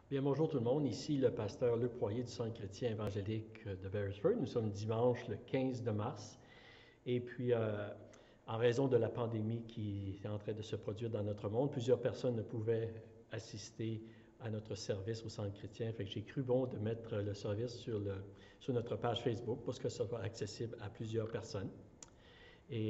Bien, bonjour tout le monde. Ici le pasteur Luc Poirier du Centre chrétien évangélique de Beresford. Nous sommes dimanche le 15 de mars. Et puis, en raison de la pandémie qui est en train de se produire dans notre monde, plusieurs personnes ne pouvaient assister à notre service au Centre chrétien. Fait que j'ai cru bon de mettre le service sur notre page Facebook pour que ce soit accessible à plusieurs personnes. Et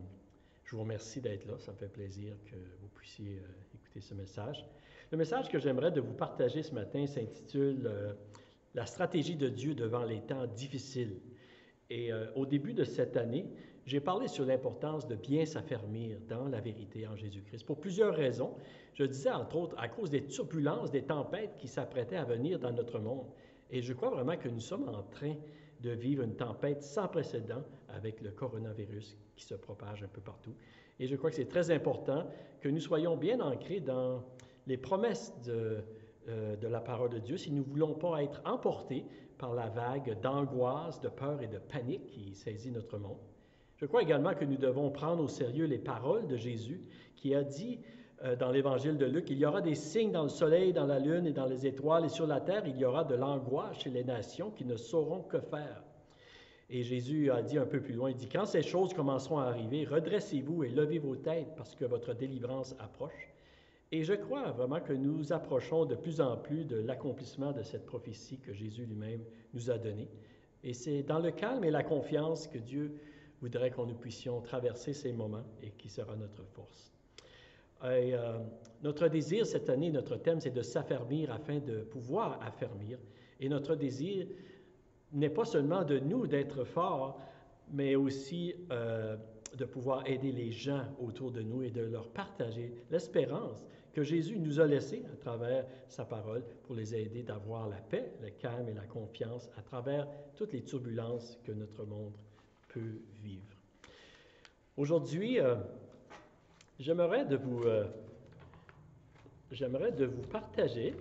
je vous remercie d'être là. Ça me fait plaisir que vous puissiez écouter ce message. Le message que j'aimerais de vous partager ce matin s'intitule La stratégie de Dieu devant les temps difficiles. Et au début de cette année, j'ai parlé sur l'importance de bien s'affermir dans la vérité en Jésus-Christ. Pour plusieurs raisons. Je disais, entre autres, à cause des turbulences, des tempêtes qui s'apprêtaient à venir dans notre monde. Et je crois vraiment que nous sommes en train de vivre une tempête sans précédent avec le coronavirus qui se propage un peu partout. Et je crois que c'est très important que nous soyons bien ancrés dans les promesses de la parole de Dieu si nous ne voulons pas être emportés par la vague d'angoisse, de peur et de panique qui saisit notre monde. Je crois également que nous devons prendre au sérieux les paroles de Jésus qui a dit dans l'Évangile de Luc, il y aura des signes dans le soleil, dans la lune et dans les étoiles, et sur la terre, il y aura de l'angoisse chez les nations qui ne sauront que faire. Et Jésus a dit un peu plus loin, il dit, quand ces choses commenceront à arriver, redressez-vous et levez vos têtes parce que votre délivrance approche. Et je crois vraiment que nous approchons de plus en plus de l'accomplissement de cette prophétie que Jésus lui-même nous a donnée. Et c'est dans le calme et la confiance que Dieu voudrait qu'on nous puissions traverser ces moments et qui sera notre force. Et, notre désir cette année, notre thème, c'est de s'affermir afin de pouvoir affermir. Et notre désir n'est pas seulement de nous d'être forts, mais aussi de pouvoir aider les gens autour de nous et de leur partager l'espérance que Jésus nous a laissée à travers sa parole pour les aider d'avoir la paix, le calme et la confiance à travers toutes les turbulences que notre monde peut vivre. Aujourd'hui, j'aimerais de vous partager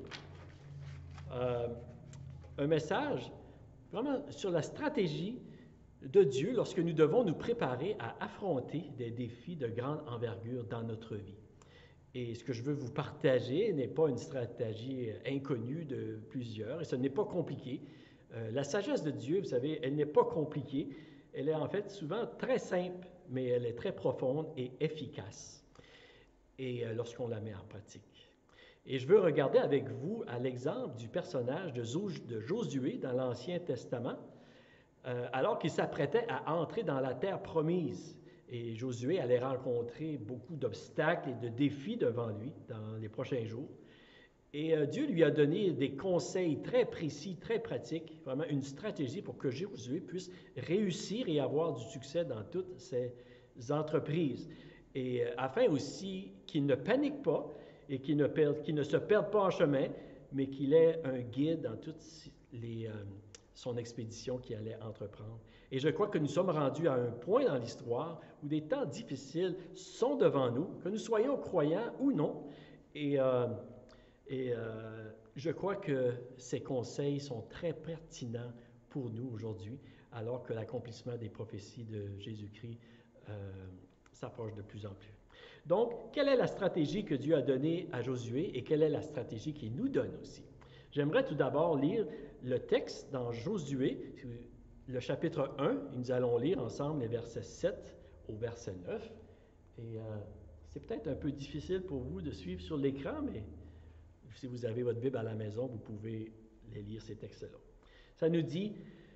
un message vraiment sur la stratégie de Dieu lorsque nous devons nous préparer à affronter des défis de grande envergure dans notre vie. Et ce que je veux vous partager n'est pas une stratégie inconnue de plusieurs, et ce n'est pas compliqué. La sagesse de Dieu, vous savez, elle n'est pas compliquée. Elle est en fait souvent très simple, mais elle est très profonde et efficace. Et lorsqu'on la met en pratique. Et je veux regarder avec vous à l'exemple du personnage de Josué dans l'Ancien Testament, alors qu'il s'apprêtait à entrer dans la terre promise. Et Josué allait rencontrer beaucoup d'obstacles et de défis devant lui dans les prochains jours. Et Dieu lui a donné des conseils très précis, très pratiques, vraiment une stratégie pour que Josué puisse réussir et avoir du succès dans toutes ses entreprises. Et afin aussi qu'il ne panique pas et qu'il ne se perde pas en chemin, mais qu'il ait un guide dans toutes son expédition qu'il allait entreprendre. Et je crois que nous sommes rendus à un point dans l'histoire où des temps difficiles sont devant nous, que nous soyons croyants ou non. Et je crois que ces conseils sont très pertinents pour nous aujourd'hui, alors que l'accomplissement des prophéties de Jésus-Christ s'approche de plus en plus. Donc, quelle est la stratégie que Dieu a donnée à Josué et quelle est la stratégie qu'il nous donne aussi? J'aimerais tout d'abord lire le texte dans Josué, le chapitre 1, et nous allons lire ensemble les versets 7 au verset 9. Et c'est peut-être un peu difficile pour vous de suivre sur l'écran, mais si vous avez votre Bible à la maison, vous pouvez les lire, ces textes-là. Ça nous dit,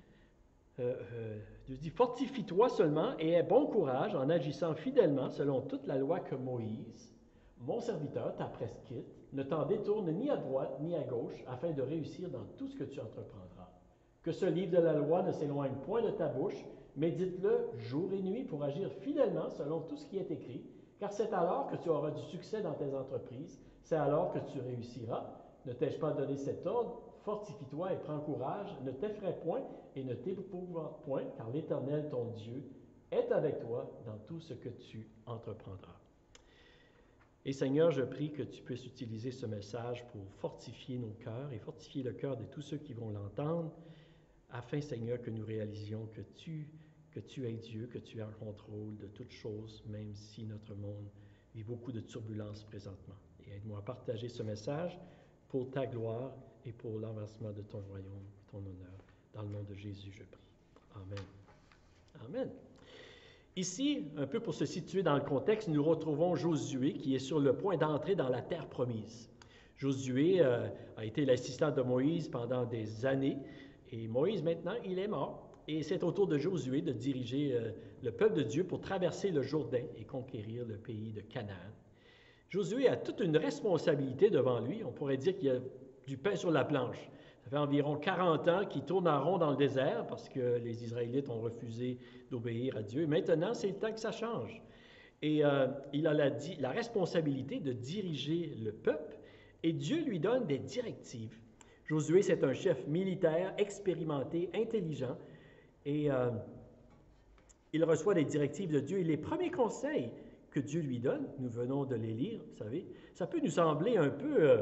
Dieu dit, fortifie-toi seulement et aie bon courage en agissant fidèlement selon toute la loi que Moïse, mon serviteur, t'a prescrite. Ne t'en détourne ni à droite ni à gauche afin de réussir dans tout ce que tu entreprendras. Que ce livre de la loi ne s'éloigne point de ta bouche, médite-le jour et nuit pour agir fidèlement selon tout ce qui est écrit, car c'est alors que tu auras du succès dans tes entreprises, c'est alors que tu réussiras. Ne t'ai-je pas donné cet ordre? Fortifie-toi et prends courage, ne t'effraie point et ne t'épouvante point, car l'Éternel, ton Dieu, est avec toi dans tout ce que tu entreprendras. Et Seigneur, je prie que tu puisses utiliser ce message pour fortifier nos cœurs et fortifier le cœur de tous ceux qui vont l'entendre, afin, Seigneur, que nous réalisions que tu es Dieu, que tu es en contrôle de toutes choses, même si notre monde vit beaucoup de turbulences présentement. Et aide-moi à partager ce message pour ta gloire et pour l'avancement de ton royaume, ton honneur. Dans le nom de Jésus, je prie. Amen. Amen. Ici, un peu pour se situer dans le contexte, nous retrouvons Josué qui est sur le point d'entrer dans la terre promise. Josué a été l'assistant de Moïse pendant des années et Moïse maintenant, il est mort. Et c'est au tour de Josué de diriger le peuple de Dieu pour traverser le Jourdain et conquérir le pays de Canaan. Josué a toute une responsabilité devant lui. On pourrait dire qu'il y a du pain sur la planche. Ça fait environ 40 ans qu'il tourne en rond dans le désert parce que les Israélites ont refusé d'obéir à Dieu. Et maintenant, c'est le temps que ça change. Et il a la responsabilité de diriger le peuple et Dieu lui donne des directives. Josué, c'est un chef militaire expérimenté, intelligent et il reçoit des directives de Dieu. Et les premiers conseils que Dieu lui donne, nous venons de les lire, vous savez, ça peut nous sembler un peu,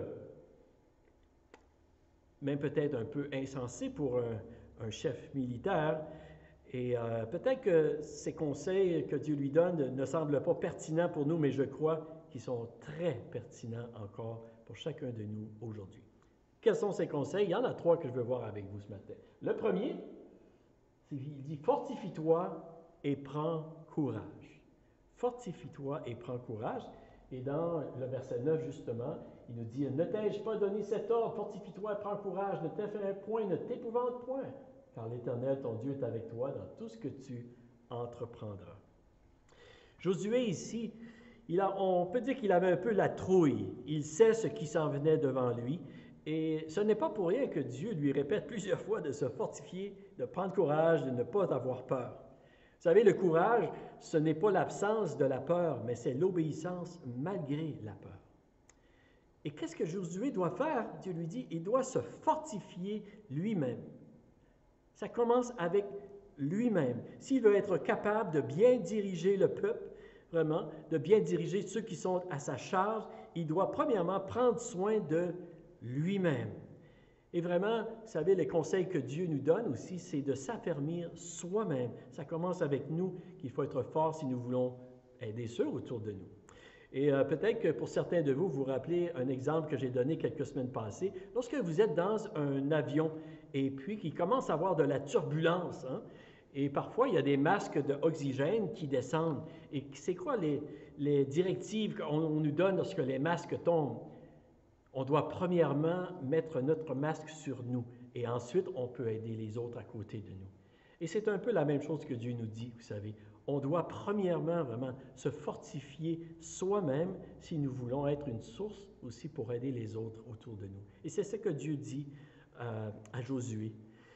même peut-être un peu insensé pour un chef militaire. Et peut-être que ces conseils que Dieu lui donne ne semblent pas pertinents pour nous, mais je crois qu'ils sont très pertinents encore pour chacun de nous aujourd'hui. Quels sont ces conseils? Il y en a 3 que je veux voir avec vous ce matin. Le premier, il dit « Fortifie-toi et prends courage ». Fortifie-toi et prends courage. Et dans le verset 9, justement, il nous dit « Ne t'ai-je pas donné cet ordre? Fortifie-toi et prends courage, ne t'effraie point, ne t'épouvante point, car l'Éternel, ton Dieu, est avec toi dans tout ce que tu entreprendras. » Josué, ici, on peut dire qu'il avait un peu la trouille. Il sait ce qui s'en venait devant lui. Et ce n'est pas pour rien que Dieu lui répète plusieurs fois de se fortifier, de prendre courage, de ne pas avoir peur. Vous savez, le courage, ce n'est pas l'absence de la peur, mais c'est l'obéissance malgré la peur. Et qu'est-ce que Josué doit faire? Dieu lui dit, il doit se fortifier lui-même. Ça commence avec lui-même. S'il veut être capable de bien diriger le peuple, vraiment, de bien diriger ceux qui sont à sa charge, il doit premièrement prendre soin de lui-même. Et vraiment, vous savez, les conseils que Dieu nous donne aussi, c'est de s'affermir soi-même. Ça commence avec nous, qu'il faut être fort si nous voulons aider ceux autour de nous. Et peut-être que pour certains de vous, vous vous rappelez un exemple que j'ai donné quelques semaines passées. Lorsque vous êtes dans un avion et puis qu'il commence à avoir de la turbulence, et parfois il y a des masques d'oxygène qui descendent. Et c'est quoi les directives qu'on nous donne lorsque les masques tombent? On doit premièrement mettre notre masque sur nous et ensuite on peut aider les autres à côté de nous. Et c'est un peu la même chose que Dieu nous dit, vous savez. On doit premièrement vraiment se fortifier soi-même si nous voulons être une source aussi pour aider les autres autour de nous. Et c'est ce que Dieu dit à Josué.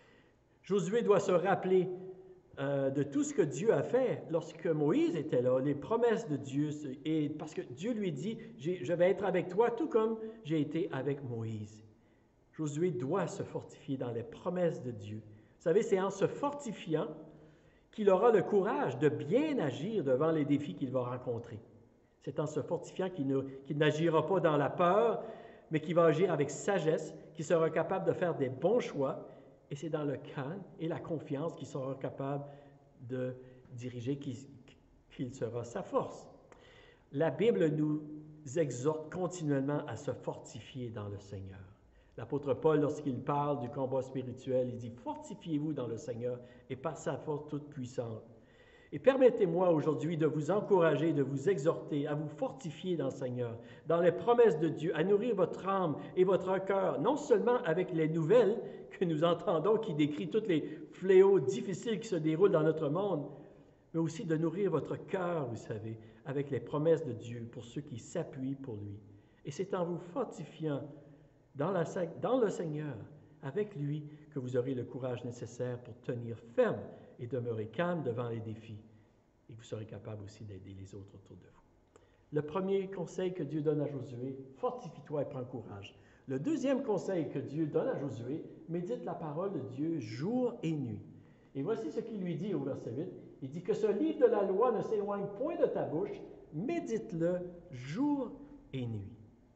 Josué doit se rappeler de tout ce que Dieu a fait lorsque Moïse était là, les promesses de Dieu, et parce que Dieu lui dit, je vais être avec toi tout comme j'ai été avec Moïse. Josué doit se fortifier dans les promesses de Dieu. Vous savez, c'est en se fortifiant qu'il aura le courage de bien agir devant les défis qu'il va rencontrer. C'est en se fortifiant qu'il n'agira pas dans la peur, mais qu'il va agir avec sagesse, qu'il sera capable de faire des bons choix. Et c'est dans le calme et la confiance qu'il sera capable de diriger, qu'il sera sa force. La Bible nous exhorte continuellement à se fortifier dans le Seigneur. L'apôtre Paul, lorsqu'il parle du combat spirituel, il dit « Fortifiez-vous dans le Seigneur et par sa force toute puissante. » Et permettez-moi aujourd'hui de vous encourager, de vous exhorter à vous fortifier dans le Seigneur, dans les promesses de Dieu, à nourrir votre âme et votre cœur, non seulement avec les nouvelles que nous entendons qui décrivent tous les fléaux difficiles qui se déroulent dans notre monde, mais aussi de nourrir votre cœur, vous savez, avec les promesses de Dieu pour ceux qui s'appuient pour lui. Et c'est en vous fortifiant dans le Seigneur, avec lui, que vous aurez le courage nécessaire pour tenir ferme et demeurer calme devant les défis. Et vous serez capable aussi d'aider les autres autour de vous. Le premier conseil que Dieu donne à Josué, fortifie-toi et prends courage. Le deuxième conseil que Dieu donne à Josué, médite la parole de Dieu jour et nuit. Et voici ce qu'il lui dit au verset 8. Il dit que ce livre de la loi ne s'éloigne point de ta bouche, médite-le jour et nuit.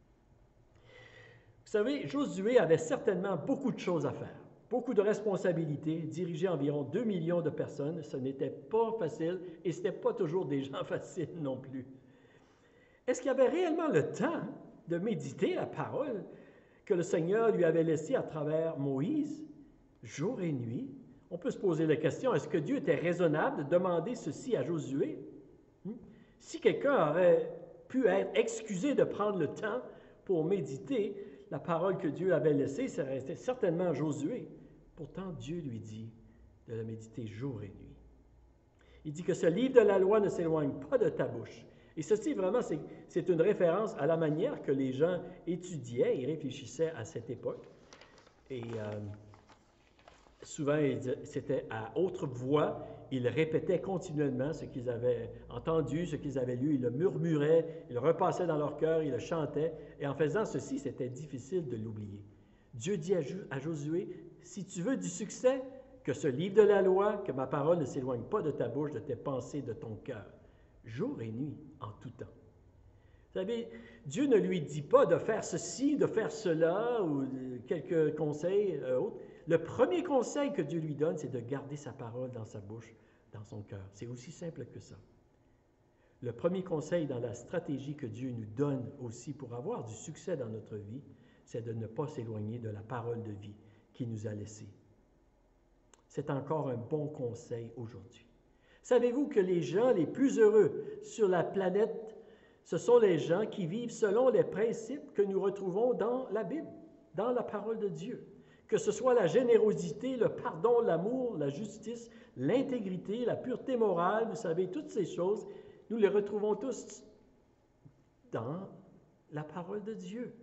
Vous savez, Josué avait certainement beaucoup de choses à faire, beaucoup de responsabilités, diriger environ 2 millions de personnes. Ce n'était pas facile et ce n'était pas toujours des gens faciles non plus. Est-ce qu'il avait réellement le temps de méditer la parole que le Seigneur lui avait laissé à travers Moïse, jour et nuit. On peut se poser la question, est-ce que Dieu était raisonnable de demander ceci à Josué? Si quelqu'un aurait pu être excusé de prendre le temps pour méditer la parole que Dieu avait laissée, ça restait certainement Josué. Pourtant, Dieu lui dit de la méditer jour et nuit. Il dit que ce livre de la loi ne s'éloigne pas de ta bouche. Et ceci, vraiment, c'est une référence à la manière que les gens étudiaient et réfléchissaient à cette époque. Et souvent, c'était à haute voix. Ils répétaient continuellement ce qu'ils avaient entendu, ce qu'ils avaient lu. Ils le murmuraient, ils le repassaient dans leur cœur, ils le chantaient. Et en faisant ceci, c'était difficile de l'oublier. Dieu dit à Josué, si tu veux du succès, que ce livre de la loi, que ma parole ne s'éloigne pas de ta bouche, de tes pensées, de ton cœur, jour et nuit, en tout temps. Vous savez, Dieu ne lui dit pas de faire ceci, de faire cela, ou quelques conseils autres. Le premier conseil que Dieu lui donne, c'est de garder sa parole dans sa bouche, dans son cœur. C'est aussi simple que ça. Le premier conseil dans la stratégie que Dieu nous donne aussi pour avoir du succès dans notre vie, c'est de ne pas s'éloigner de la parole de vie qu'il nous a laissée. C'est encore un bon conseil aujourd'hui. Savez-vous que les gens les plus heureux sur la planète, ce sont les gens qui vivent selon les principes que nous retrouvons dans la Bible, dans la parole de Dieu. Que ce soit la générosité, le pardon, l'amour, la justice, l'intégrité, la pureté morale, vous savez, toutes ces choses, nous les retrouvons tous dans la parole de Dieu.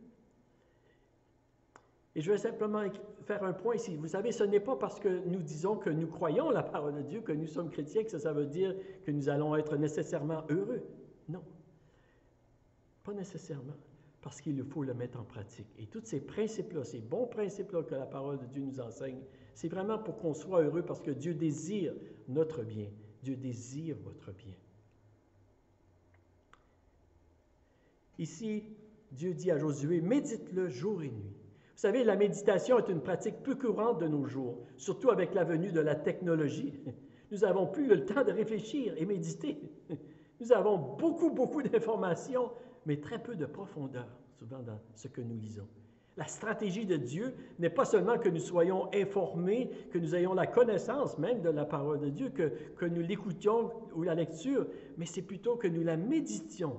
Et je vais simplement faire un point ici. Vous savez, ce n'est pas parce que nous disons que nous croyons la parole de Dieu, que nous sommes chrétiens, que ça veut dire que nous allons être nécessairement heureux. Non, pas nécessairement, parce qu'il faut le mettre en pratique. Et tous ces principes-là, ces bons principes-là que la parole de Dieu nous enseigne, c'est vraiment pour qu'on soit heureux, parce que Dieu désire notre bien. Dieu désire votre bien. Ici, Dieu dit à Josué, médite-le jour et nuit. Vous savez, la méditation est une pratique peu courante de nos jours, surtout avec la venue de la technologie. Nous n'avons plus le temps de réfléchir et méditer. Nous avons beaucoup d'informations, mais très peu de profondeur, souvent dans ce que nous lisons. La stratégie de Dieu n'est pas seulement que nous soyons informés, que nous ayons la connaissance même de la parole de Dieu, que nous l'écoutions ou la lecture, mais c'est plutôt que nous la méditions,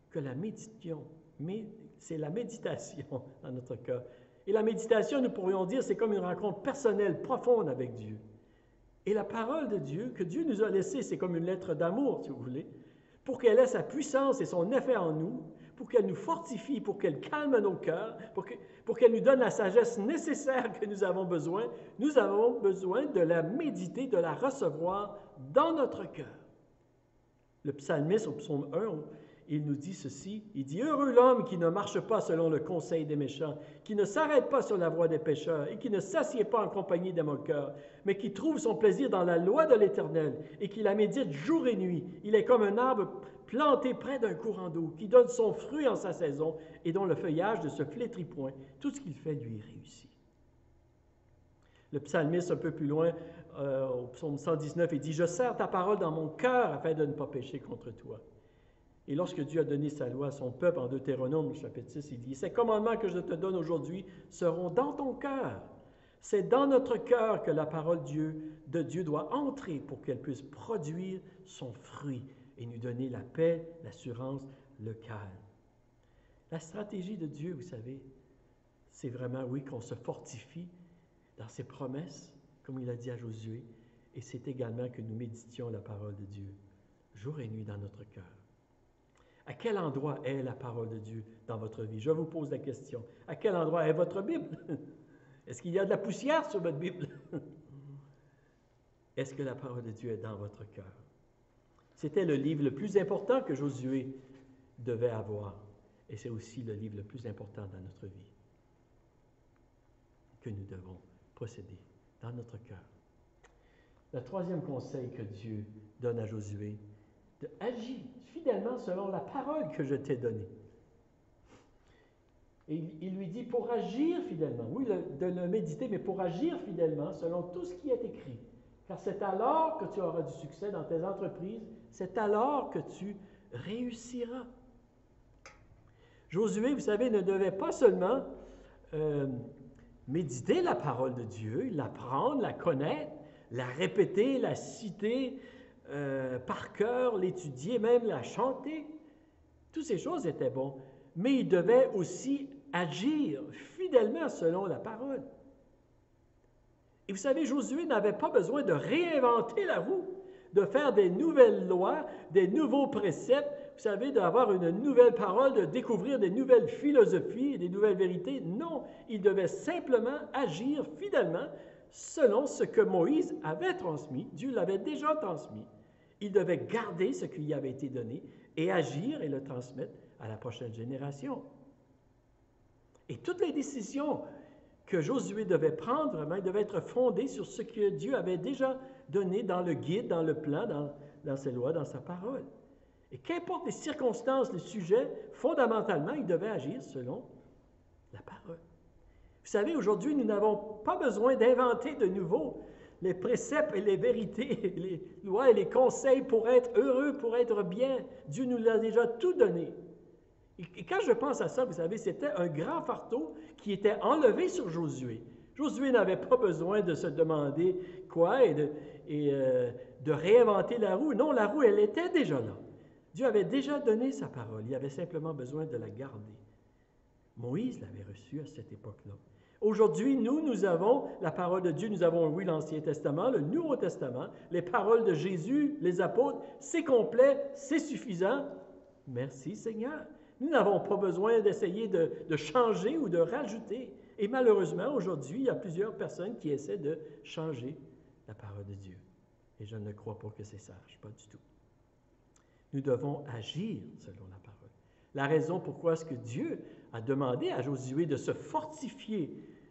mais c'est la méditation dans notre cœur. Et la méditation, nous pourrions dire, c'est comme une rencontre personnelle, profonde avec Dieu. Et la parole de Dieu, que Dieu nous a laissée, c'est comme une lettre d'amour, si vous voulez, pour qu'elle ait sa puissance et son effet en nous, pour qu'elle nous fortifie, pour qu'elle calme nos cœurs, pour qu'elle nous donne la sagesse nécessaire que nous avons besoin de la méditer, de la recevoir dans notre cœur. Le psalmiste, au psaume 1, il nous dit ceci, il dit « Heureux l'homme qui ne marche pas selon le conseil des méchants, qui ne s'arrête pas sur la voie des pécheurs et qui ne s'assied pas en compagnie des moqueurs, mais qui trouve son plaisir dans la loi de l'Éternel et qui la médite jour et nuit. Il est comme un arbre planté près d'un courant d'eau, qui donne son fruit en sa saison et dont le feuillage ne se flétrit point. Tout ce qu'il fait lui réussit. » Le psalmiste, un peu plus loin, au psaume 119, il dit « Je serre ta parole dans mon cœur afin de ne pas pécher contre toi. » Et lorsque Dieu a donné sa loi à son peuple, en Deutéronome, chapitre 6, il dit « Ces commandements que je te donne aujourd'hui seront dans ton cœur. C'est dans notre cœur que la parole de Dieu doit entrer pour qu'elle puisse produire son fruit et nous donner la paix, l'assurance, le calme. » La stratégie de Dieu, vous savez, c'est vraiment, oui, qu'on se fortifie dans ses promesses, comme il a dit à Josué, et c'est également que nous méditions la parole de Dieu, jour et nuit dans notre cœur. À quel endroit est la parole de Dieu dans votre vie? Je vous pose la question. À quel endroit est votre Bible? Est-ce qu'il y a de la poussière sur votre Bible? Est-ce que la parole de Dieu est dans votre cœur? C'était le livre le plus important que Josué devait avoir. Et c'est aussi le livre le plus important dans notre vie que nous devons posséder dans notre cœur. Le troisième conseil que Dieu donne à Josué, de agir fidèlement selon la parole que je t'ai donnée. Et il lui dit pour agir fidèlement, oui, de le méditer, mais pour agir fidèlement selon tout ce qui est écrit. Car c'est alors que tu auras du succès dans tes entreprises, c'est alors que tu réussiras. Josué, vous savez, ne devait pas seulement méditer la parole de Dieu, l'apprendre, la connaître, la répéter, la citer par cœur, l'étudier, même la chanter. Toutes ces choses étaient bonnes, mais il devait aussi agir fidèlement selon la parole. Et vous savez, Josué n'avait pas besoin de réinventer la roue, de faire des nouvelles lois, des nouveaux préceptes, vous savez, d'avoir une nouvelle parole, de découvrir des nouvelles philosophies et des nouvelles vérités. Non, il devait simplement agir fidèlement selon ce que Moïse avait transmis. Dieu l'avait déjà transmis. Il devait garder ce qui lui avait été donné et agir et le transmettre à la prochaine génération. Et toutes les décisions que Josué devait prendre, vraiment, devaient être fondées sur ce que Dieu avait déjà donné dans le guide, dans le plan, dans ses lois, dans sa parole. Et qu'importe les circonstances, les sujets, fondamentalement, il devait agir selon la parole. Vous savez, aujourd'hui, nous n'avons pas besoin d'inventer de nouveau les préceptes et les vérités, les lois et les conseils pour être heureux, pour être bien. Dieu nous l'a déjà tout donné. Et quand je pense à ça, vous savez, c'était un grand fardeau qui était enlevé sur Josué. Josué n'avait pas besoin de se demander quoi et de réinventer la roue. Non, la roue, elle était déjà là. Dieu avait déjà donné sa parole. Il avait simplement besoin de la garder. Moïse l'avait reçue à cette époque-là. Aujourd'hui, nous avons la parole de Dieu. Nous avons, oui, l'Ancien Testament, le Nouveau Testament, les paroles de Jésus, les apôtres. C'est complet, c'est suffisant. Merci Seigneur. Nous n'avons pas besoin d'essayer de changer ou de rajouter. Et malheureusement, aujourd'hui, il y a plusieurs personnes qui essaient de changer la parole de Dieu. Et je ne crois pas que c'est sage, pas du tout. Nous devons agir selon la parole. La raison pourquoi est-ce que Dieu a demandé à Josué de se fortifier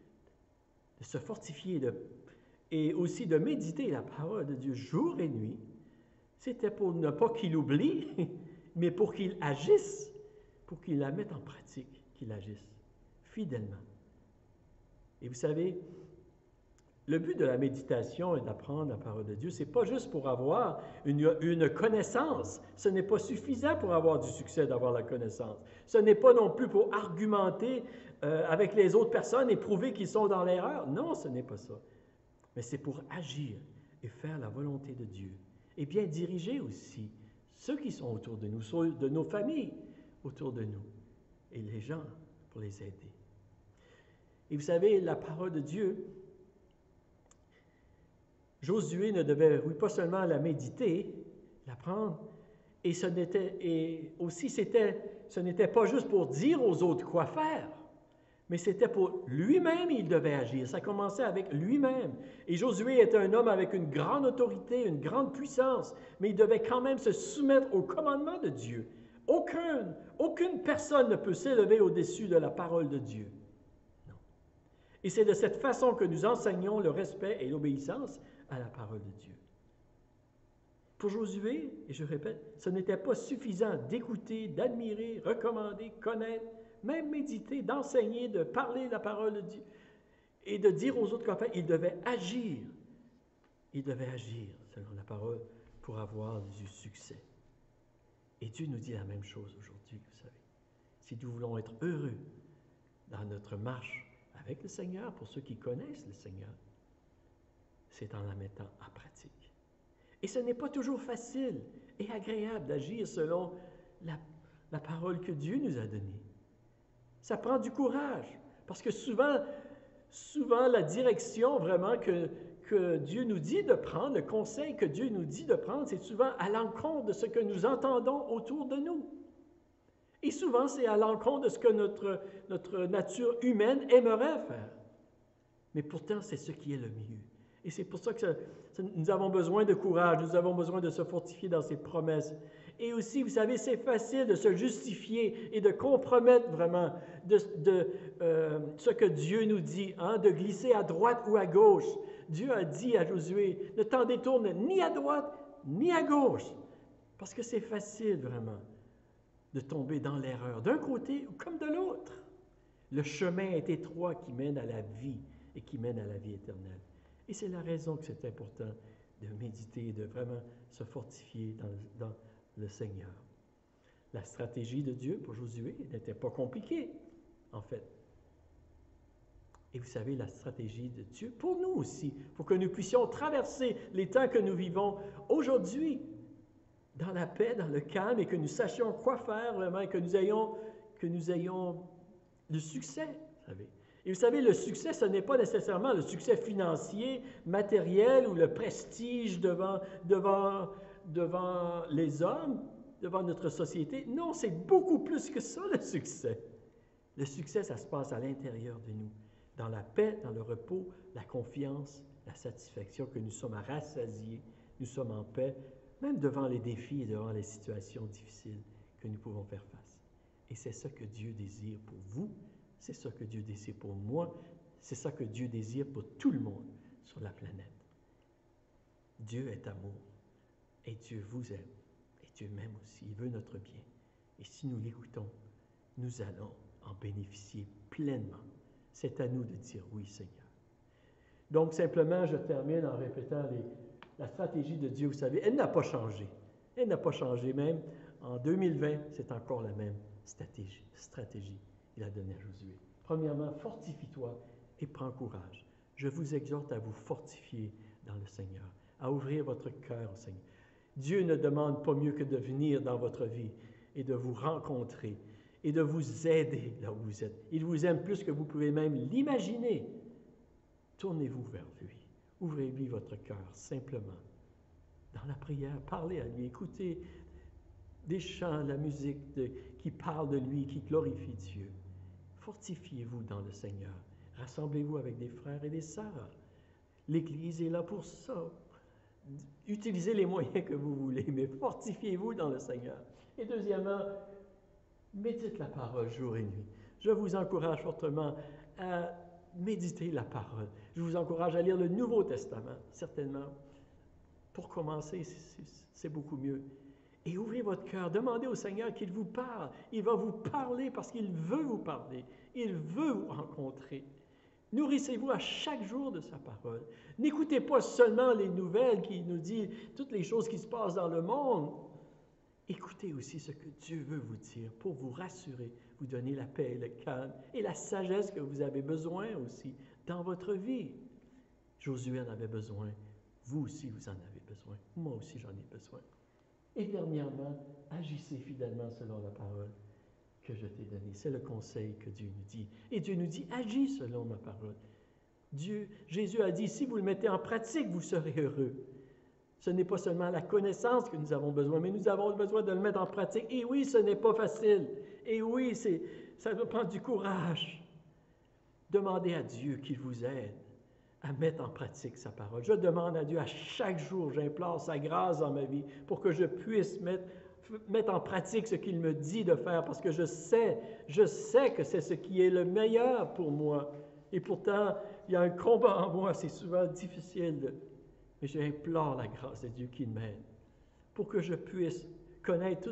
et aussi de méditer la parole de Dieu jour et nuit, c'était pour ne pas qu'il oublie, mais pour qu'il agisse, pour qu'il la mette en pratique, qu'il agisse fidèlement. Et vous savez, le but de la méditation et d'apprendre la parole de Dieu, ce n'est pas juste pour avoir une connaissance. Ce n'est pas suffisant pour avoir du succès d'avoir la connaissance. Ce n'est pas non plus pour argumenter avec les autres personnes et prouver qu'ils sont dans l'erreur. Non, ce n'est pas ça. Mais c'est pour agir et faire la volonté de Dieu. Et bien diriger aussi ceux qui sont autour de nous, de nos familles autour de nous, et les gens pour les aider. Et vous savez, la parole de Dieu, Josué ne devait, oui, pas seulement la méditer, l'apprendre, et ce n'était pas juste pour dire aux autres quoi faire, mais c'était pour lui-même, il devait agir. Ça commençait avec lui-même. Et Josué était un homme avec une grande autorité, une grande puissance, mais il devait quand même se soumettre au commandement de Dieu. Aucune personne ne peut s'élever au-dessus de la parole de Dieu. Non. Et c'est de cette façon que nous enseignons le respect et l'obéissance à la parole de Dieu. Pour Josué, et je répète, ce n'était pas suffisant d'écouter, d'admirer, recommander, connaître, même méditer, d'enseigner, de parler la parole de Dieu et de dire aux autres quoi faire. Il devait agir. Il devait agir selon la parole pour avoir du succès. Et Dieu nous dit la même chose aujourd'hui, vous savez. Si nous voulons être heureux dans notre marche avec le Seigneur, pour ceux qui connaissent le Seigneur, c'est en la mettant en pratique. Et ce n'est pas toujours facile et agréable d'agir selon la parole que Dieu nous a donnée. Ça prend du courage, parce que souvent la direction vraiment que Dieu nous dit de prendre, le conseil que Dieu nous dit de prendre, c'est souvent à l'encontre de ce que nous entendons autour de nous. Et souvent, c'est à l'encontre de ce que notre nature humaine aimerait faire. Mais pourtant, c'est ce qui est le mieux. Et c'est pour ça que nous avons besoin de courage, nous avons besoin de se fortifier dans ses promesses. Et aussi, vous savez, c'est facile de se justifier et de compromettre vraiment ce que Dieu nous dit, hein, de glisser à droite ou à gauche. Dieu a dit à Josué, ne t'en détourne ni à droite ni à gauche, parce que c'est facile vraiment de tomber dans l'erreur, d'un côté comme de l'autre. Le chemin est étroit qui mène à la vie et qui mène à la vie éternelle. Et c'est la raison que c'est important de méditer, de vraiment se fortifier dans le Seigneur. La stratégie de Dieu pour Josué n'était pas compliquée, en fait. Et vous savez, la stratégie de Dieu, pour nous aussi, pour que nous puissions traverser les temps que nous vivons aujourd'hui, dans la paix, dans le calme, et que nous sachions quoi faire vraiment, et que nous ayons le succès, vous savez. Et vous savez, le succès, ce n'est pas nécessairement le succès financier, matériel ou le prestige devant les hommes, devant notre société. Non, c'est beaucoup plus que ça, le succès. Le succès, ça se passe à l'intérieur de nous, dans la paix, dans le repos, la confiance, la satisfaction, que nous sommes rassasiés, nous sommes en paix, même devant les défis et devant les situations difficiles que nous pouvons faire face. Et c'est ça que Dieu désire pour vous, c'est ça que Dieu désire pour moi, c'est ça que Dieu désire pour tout le monde sur la planète. Dieu est amour et Dieu vous aime et Dieu m'aime aussi, il veut notre bien. Et si nous l'écoutons, nous allons en bénéficier pleinement. C'est à nous de dire oui, Seigneur. Donc, simplement, je termine en répétant la stratégie de Dieu. Vous savez, elle n'a pas changé. Elle n'a pas changé. Même en 2020, c'est encore la même stratégie qu'il a donnée à Josué. Premièrement, fortifie-toi et prends courage. Je vous exhorte à vous fortifier dans le Seigneur, à ouvrir votre cœur au Seigneur. Dieu ne demande pas mieux que de venir dans votre vie et de vous rencontrer et de vous aider là où vous êtes. Il vous aime plus que vous pouvez même l'imaginer. Tournez-vous vers lui. Ouvrez-lui votre cœur simplement. Dans la prière, parlez à lui. Écoutez des chants, la musique qui parle de lui, qui glorifie Dieu. Fortifiez-vous dans le Seigneur. Rassemblez-vous avec des frères et des sœurs. L'Église est là pour ça. Utilisez les moyens que vous voulez, mais fortifiez-vous dans le Seigneur. Et deuxièmement, médite la parole jour et nuit. Je vous encourage fortement à méditer la parole. Je vous encourage à lire le Nouveau Testament, certainement. Pour commencer, c'est beaucoup mieux. Et ouvrez votre cœur, demandez au Seigneur qu'il vous parle. Il va vous parler parce qu'il veut vous parler. Il veut vous rencontrer. Nourrissez-vous à chaque jour de sa parole. N'écoutez pas seulement les nouvelles qui nous disent toutes les choses qui se passent dans le monde. Écoutez aussi ce que Dieu veut vous dire pour vous rassurer, vous donner la paix et le calme et la sagesse que vous avez besoin aussi dans votre vie. Josué en avait besoin. Vous aussi, vous en avez besoin. Moi aussi, j'en ai besoin. Et dernièrement, agissez fidèlement selon la parole que je t'ai donnée. C'est le conseil que Dieu nous dit. Et Dieu nous dit, agis selon ma parole. Jésus a dit, si vous le mettez en pratique, vous serez heureux. Ce n'est pas seulement la connaissance que nous avons besoin, mais nous avons besoin de le mettre en pratique. Et oui, ce n'est pas facile. Et oui, ça doit prendre du courage. Demandez à Dieu qu'il vous aide à mettre en pratique sa parole. Je demande à Dieu à chaque jour, j'implore sa grâce dans ma vie pour que je puisse mettre en pratique ce qu'il me dit de faire, parce que je sais que c'est ce qui est le meilleur pour moi. Et pourtant, il y a un combat en moi, c'est souvent difficile, mais j'implore la grâce de Dieu qui m'aide pour que je puisse connaître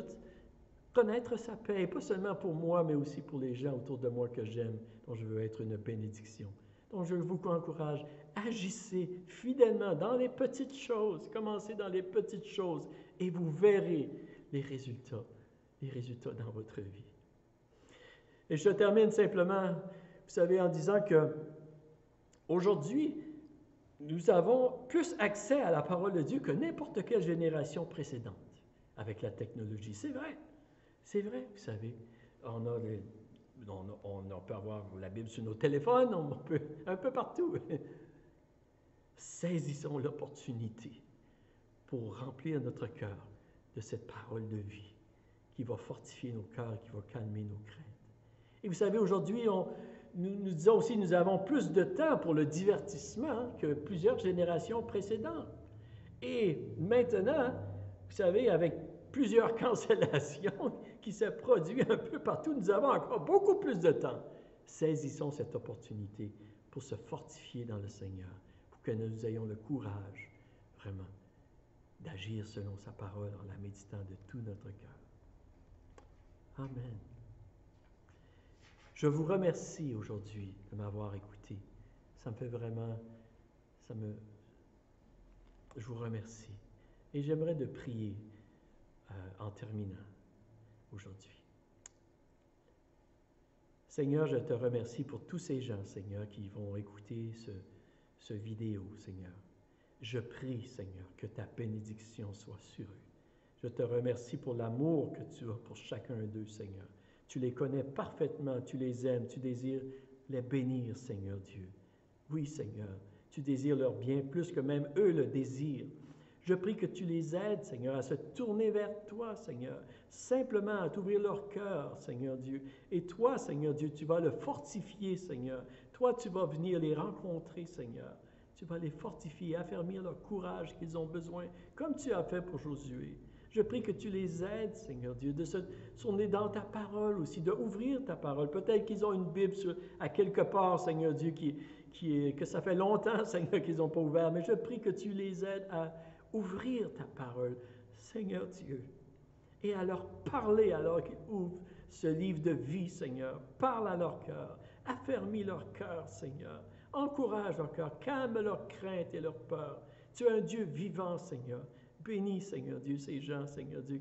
sa paix, et pas seulement pour moi, mais aussi pour les gens autour de moi que j'aime, dont je veux être une bénédiction. Donc, je vous encourage, agissez fidèlement dans les petites choses. Commencez dans les petites choses et vous verrez les résultats dans votre vie. Et je termine simplement, vous savez, en disant que aujourd'hui, nous avons plus accès à la parole de Dieu que n'importe quelle génération précédente avec la technologie. C'est vrai, vous savez. On peut avoir la Bible sur nos téléphones, on peut un peu partout. Saisissons l'opportunité pour remplir notre cœur de cette parole de vie qui va fortifier nos cœurs, qui va calmer nos craintes. Et vous savez, aujourd'hui, nous disons aussi que nous avons plus de temps pour le divertissement que plusieurs générations précédentes. Et maintenant, vous savez, avec plusieurs cancellations qui se produisent un peu partout, nous avons encore beaucoup plus de temps. Saisissons cette opportunité pour se fortifier dans le Seigneur, pour que nous ayons le courage, vraiment, d'agir selon sa parole en la méditant de tout notre cœur. Amen. Je vous remercie aujourd'hui de m'avoir écouté. Ça me fait vraiment, je vous remercie. Et j'aimerais de prier en terminant aujourd'hui. Seigneur, je te remercie pour tous ces gens, Seigneur, qui vont écouter ce vidéo, Seigneur. Je prie, Seigneur, que ta bénédiction soit sur eux. Je te remercie pour l'amour que tu as pour chacun d'eux, Seigneur. Tu les connais parfaitement, tu les aimes, tu désires les bénir, Seigneur Dieu. Oui, Seigneur, tu désires leur bien plus que même eux le désirent. Je prie que tu les aides, Seigneur, à se tourner vers toi, Seigneur, simplement à t'ouvrir leur cœur, Seigneur Dieu. Et toi, Seigneur Dieu, tu vas le fortifier, Seigneur. Toi, tu vas venir les rencontrer, Seigneur. Tu vas les fortifier, affermir leur courage qu'ils ont besoin, comme tu as fait pour Josué. Je prie que tu les aides, Seigneur Dieu, de se tourner dans ta parole aussi, d'ouvrir ta parole. Peut-être qu'ils ont une Bible à quelque part, Seigneur Dieu, que ça fait longtemps, Seigneur, qu'ils n'ont pas ouvert. Mais je prie que tu les aides à ouvrir ta parole, Seigneur Dieu, et à leur parler alors qu'ils ouvrent ce livre de vie, Seigneur. Parle à leur cœur, affermis leur cœur, Seigneur. Encourage leur cœur, calme leur crainte et leur peur. Tu es un Dieu vivant, Seigneur. Bénis, Seigneur Dieu, ces gens, Seigneur Dieu,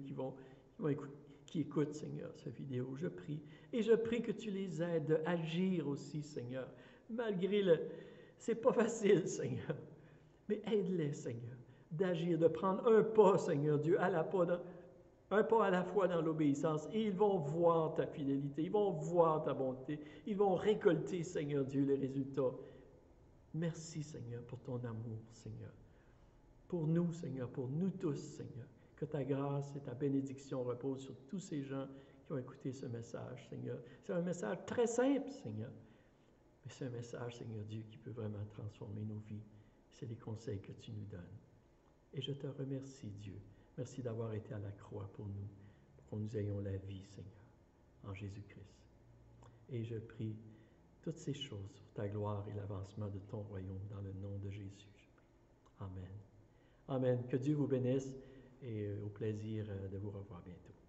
qui écoutent, Seigneur, cette vidéo. Je prie. Et je prie que tu les aides à agir aussi, Seigneur. Malgré c'est pas facile, Seigneur. Mais aide-les, Seigneur, d'agir, de prendre un pas, Seigneur Dieu, un pas à la fois dans l'obéissance. Et ils vont voir ta fidélité, ils vont voir ta bonté, ils vont récolter, Seigneur Dieu, les résultats. Merci, Seigneur, pour ton amour, Seigneur. Pour nous, Seigneur, pour nous tous, Seigneur, que ta grâce et ta bénédiction reposent sur tous ces gens qui ont écouté ce message, Seigneur. C'est un message très simple, Seigneur, mais c'est un message, Seigneur Dieu, qui peut vraiment transformer nos vies. C'est les conseils que tu nous donnes. Et je te remercie, Dieu. Merci d'avoir été à la croix pour nous, pour que nous ayons la vie, Seigneur, en Jésus-Christ. Et je prie toutes ces choses pour ta gloire et l'avancement de ton royaume dans le nom de Jésus. Amen. Amen. Que Dieu vous bénisse et au plaisir de vous revoir bientôt.